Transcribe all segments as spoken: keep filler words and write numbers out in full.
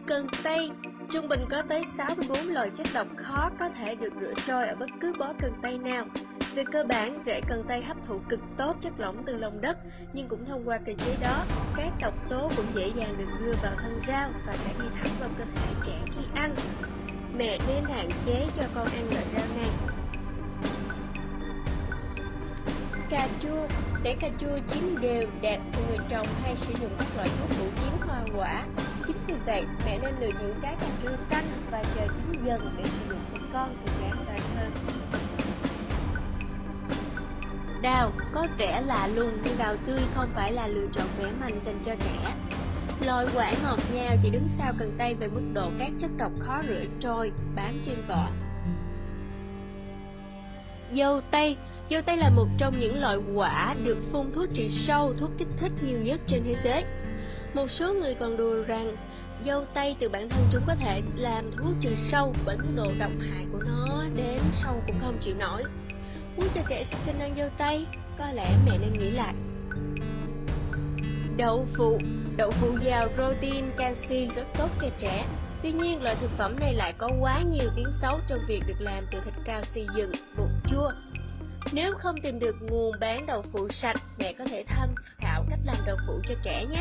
Cần tây trung bình có tới sáu mươi bốn loại chất độc khó có thể được rửa trôi ở bất cứ bó cần tây nào. Về cơ bản, rễ cần tây hấp thụ cực tốt chất lỏng từ lòng đất, nhưng cũng thông qua cơ chế đó, các độc tố cũng dễ dàng được đưa vào thân rau và sẽ đi thẳng vào cơ thể trẻ khi ăn. Mẹ nên hạn chế cho con ăn loại rau này. Cà chua. Để cà chua chín đều đẹp thì người trồng hay sử dụng các loại thuốc bổ chín hoa quả. Chính vì vậy, mẹ nên lựa những trái cà chua xanh và chờ chín dần để sử dụng cho con thì sẽ an toàn hơn. Đào. Có vẻ lạ lùng nhưng đào tươi không phải là lựa chọn khỏe mạnh dành cho trẻ. Loại quả ngọt ngào chỉ đứng sau cần tây về mức độ các chất độc khó rửa trôi bám trên vỏ. Dâu tây. Dâu tây là một trong những loại quả được phun thuốc trừ sâu, thuốc kích thích nhiều nhất trên thế giới. Một số người còn đùa rằng dâu tây từ bản thân chúng có thể làm thuốc trừ sâu bởi mức độ độc hại của nó đến sâu cũng không chịu nổi. Muốn cho trẻ sơ sinh ăn dâu tây, có lẽ mẹ nên nghĩ lại. Đậu phụ. Đậu phụ giàu protein, canxi rất tốt cho trẻ. Tuy nhiên, loại thực phẩm này lại có quá nhiều tiếng xấu trong việc được làm từ thịt cao xây dựng, bột chua. Nếu không tìm được nguồn bán đậu phụ sạch, mẹ có thể tham khảo cách làm đậu phụ cho trẻ nhé.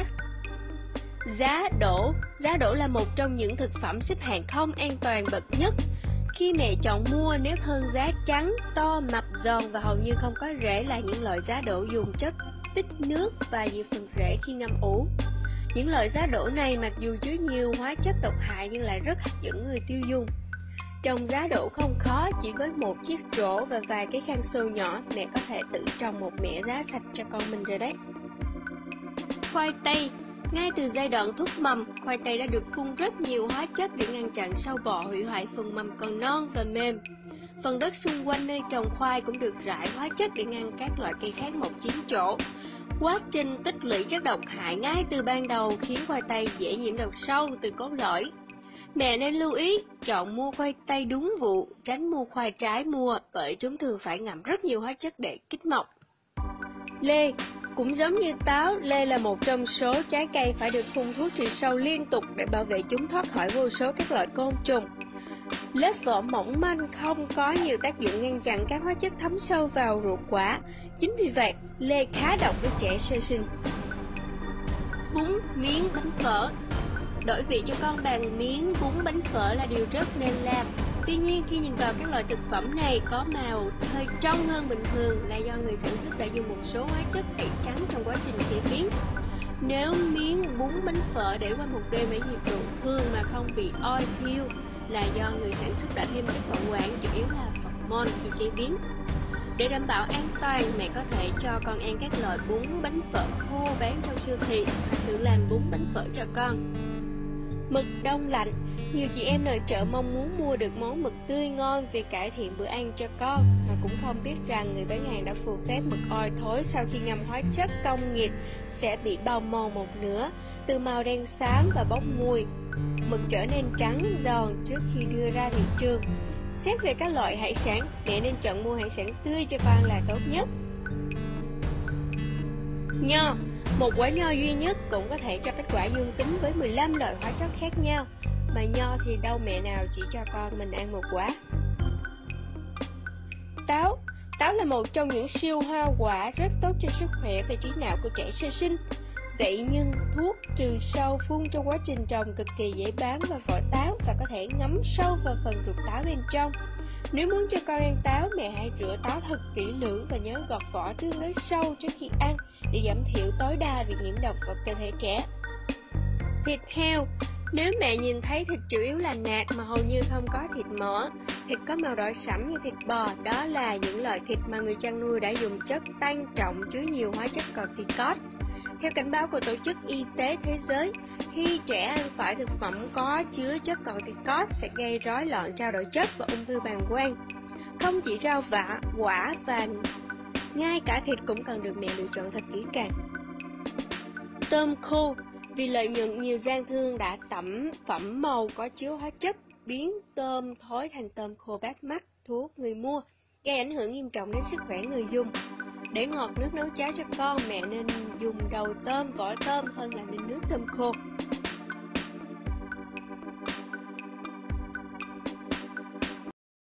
Giá đỗ. Giá đỗ là một trong những thực phẩm xếp hạng không an toàn bậc nhất. Khi mẹ chọn mua, nếu thân giá trắng, to, mập, giòn và hầu như không có rễ là những loại giá đỗ dùng chất tích nước và diệt phần rễ khi ngâm ủ. Những loại giá đỗ này mặc dù chứa nhiều hóa chất độc hại nhưng lại rất hấp dẫn người tiêu dùng. Trồng giá đỗ không khó, chỉ với một chiếc rổ và vài cái khăn xô nhỏ, mẹ có thể tự trồng một mẻ giá sạch cho con mình rồi đấy. Khoai tây. Ngay từ giai đoạn thúc mầm, khoai tây đã được phun rất nhiều hóa chất để ngăn chặn sâu bọ hủy hoại phần mầm còn non và mềm. Phần đất xung quanh nơi trồng khoai cũng được rải hóa chất để ngăn các loại cây khác mọc chiếm chỗ. Quá trình tích lũy chất độc hại ngay từ ban đầu khiến khoai tây dễ nhiễm độc sâu từ cốt lõi. Mẹ nên lưu ý chọn mua khoai tây đúng vụ, tránh mua khoai trái mua bởi chúng thường phải ngậm rất nhiều hóa chất để kích mọc. Lê. Cũng giống như táo, lê là một trong số trái cây phải được phun thuốc trừ sâu liên tục để bảo vệ chúng thoát khỏi vô số các loại côn trùng. Lớp vỏ mỏng manh không có nhiều tác dụng ngăn chặn các hóa chất thấm sâu vào ruột quả. Chính vì vậy, lê khá độc với trẻ sơ sinh. Bún, miếng, bánh phở. Đổi vị cho con bằng miếng bún bánh phở là điều rất nên làm. Tuy nhiên, khi nhìn vào các loại thực phẩm này có màu hơi trong hơn bình thường là do người sản xuất đã dùng một số hóa chất tẩy trắng trong quá trình chế biến. Nếu miếng bún bánh phở để qua một đêm ở nhiệt độ thường mà không bị oi thiêu là do người sản xuất đã thêm chất bảo quản, chủ yếu là phormone khi chế biến. Để đảm bảo an toàn, mẹ có thể cho con ăn các loại bún bánh phở khô bán trong siêu thị hoặc tự làm bún bánh phở cho con. Mực đông lạnh. Nhiều chị em nội trợ mong muốn mua được món mực tươi ngon vì cải thiện bữa ăn cho con, mà cũng không biết rằng người bán hàng đã phù phép mực oi thối sau khi ngâm hóa chất công nghiệp sẽ bị bào mòn một nửa, từ màu đen xám và bốc mùi. Mực trở nên trắng giòn trước khi đưa ra thị trường. Xét về các loại hải sản, mẹ nên chọn mua hải sản tươi cho con là tốt nhất. Nho. Một quả nho duy nhất cũng có thể cho kết quả dương tính với mười lăm loại hóa chất khác nhau. Mà nho thì đâu mẹ nào chỉ cho con mình ăn một quả. Táo. Táo là một trong những siêu hoa quả rất tốt cho sức khỏe và trí não của trẻ sơ sinh. Vậy nhưng thuốc trừ sâu phun trong quá trình trồng cực kỳ dễ bám vào vỏ táo và có thể ngấm sâu vào phần ruột táo bên trong. Nếu muốn cho con ăn táo, mẹ hãy rửa táo thật kỹ lưỡng và nhớ gọt vỏ tương đối sâu trước khi ăn để giảm thiểu tối đa việc nhiễm độc vào cơ thể trẻ. Thịt heo. Nếu mẹ nhìn thấy thịt chủ yếu là nạc mà hầu như không có thịt mỡ, thịt có màu đỏ sẫm như thịt bò, đó là những loại thịt mà người chăn nuôi đã dùng chất tăng trọng chứa nhiều hóa chất corticoid. Theo cảnh báo của Tổ chức Y tế Thế giới, khi trẻ ăn phải thực phẩm có chứa chất corticoid sẽ gây rối loạn trao đổi chất và ung thư bàng quang. Không chỉ rau vả, quả và ngay cả thịt cũng cần được mẹ lựa chọn thật kỹ càng. Tôm khô. Vì lợi nhuận, nhiều gian thương đã tẩm phẩm màu có chứa hóa chất biến tôm thối thành tôm khô bắt mắt, thu hút người mua, gây ảnh hưởng nghiêm trọng đến sức khỏe người dùng. Để ngọt nước nấu cháo cho con, mẹ nên dùng đầu tôm, vỏ tôm hơn là nên nước tôm khô.